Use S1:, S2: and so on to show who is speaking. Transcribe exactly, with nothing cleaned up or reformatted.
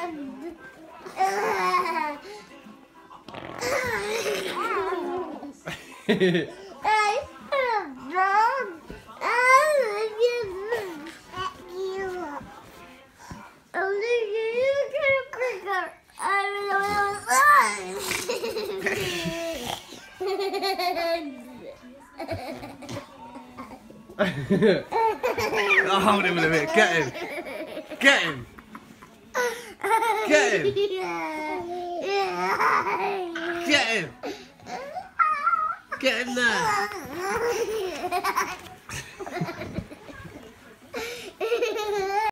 S1: I'll hold him in a minute. Get him. Get him. Get him. Get him. Get him there.